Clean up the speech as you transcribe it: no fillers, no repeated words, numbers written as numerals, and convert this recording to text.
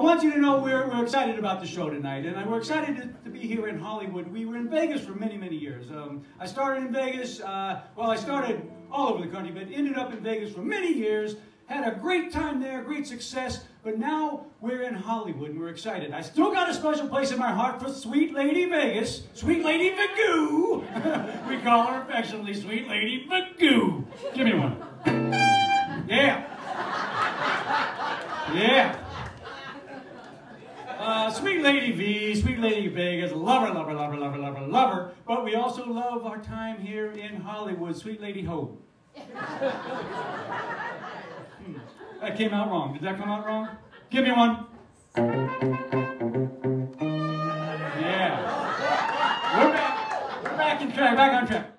want you to know we're excited about the show tonight, and we're excited to be here in Hollywood. We were in Vegas for many, many years. I started in Vegas, I started all over the country, but ended up in Vegas for many years. Had a great time there, great success, but now we're in Hollywood and we're excited. I still got a special place in my heart for Sweet Lady Vegas, Sweet Lady Magoo. We call her affectionately Sweet Lady Magoo. Give me one. Yeah. Yeah. Sweet Lady V, Sweet Lady Vegas, love her, love her, love her, love her, love her, love her, but we also love our time here in Hollywood, Sweet Lady Ho. That came out wrong. Did that come out wrong? Give me one. Yeah. We're back on track, back on track.